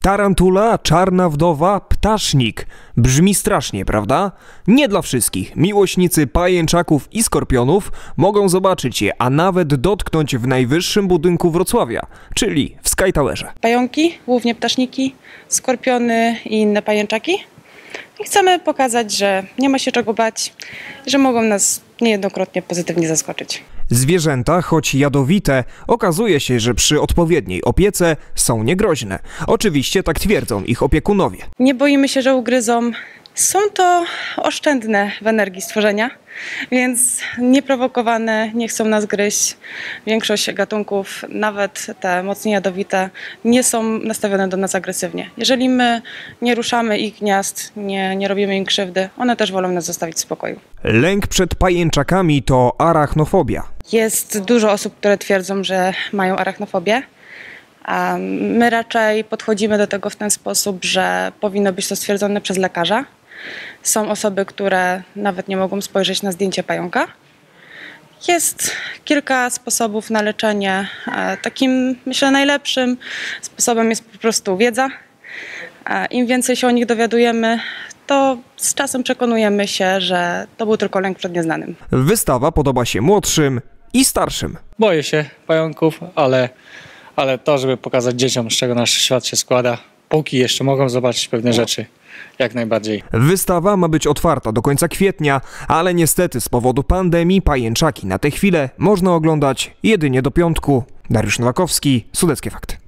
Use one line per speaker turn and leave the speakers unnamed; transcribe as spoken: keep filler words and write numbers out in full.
Tarantula, czarna wdowa, ptasznik. Brzmi strasznie, prawda? Nie dla wszystkich. Miłośnicy pajęczaków i skorpionów mogą zobaczyć je, a nawet dotknąć w najwyższym budynku Wrocławia, czyli w Sky Towerze.
Pająki, głównie ptaszniki, skorpiony i inne pajęczaki. I chcemy pokazać, że nie ma się czego bać, że mogą nas niejednokrotnie pozytywnie zaskoczyć.
Zwierzęta, choć jadowite, okazuje się, że przy odpowiedniej opiece są niegroźne. Oczywiście tak twierdzą ich opiekunowie.
Nie boimy się, że ugryzą. Są to oszczędne w energii stworzenia, więc nieprowokowane, nie chcą nas gryźć. Większość gatunków, nawet te mocniej jadowite, nie są nastawione do nas agresywnie. Jeżeli my nie ruszamy ich gniazd, nie, nie robimy im krzywdy, one też wolą nas zostawić w spokoju.
Lęk przed pajęczakami to arachnofobia.
Jest dużo osób, które twierdzą, że mają arachnofobię. A my raczej podchodzimy do tego w ten sposób, że powinno być to stwierdzone przez lekarza. Są osoby, które nawet nie mogą spojrzeć na zdjęcie pająka. Jest kilka sposobów na leczenie. Takim, myślę, najlepszym sposobem jest po prostu wiedza. Im więcej się o nich dowiadujemy, to z czasem przekonujemy się, że to był tylko lęk przed nieznanym.
Wystawa podoba się młodszym i starszym.
Boję się pająków, ale, ale to, żeby pokazać dzieciom, z czego nasz świat się składa, póki jeszcze mogą zobaczyć pewne rzeczy, jak najbardziej.
Wystawa ma być otwarta do końca kwietnia, ale niestety z powodu pandemii pajęczaki na tę chwilę można oglądać jedynie do piątku. Dariusz Nowakowski, Sudeckie Fakty.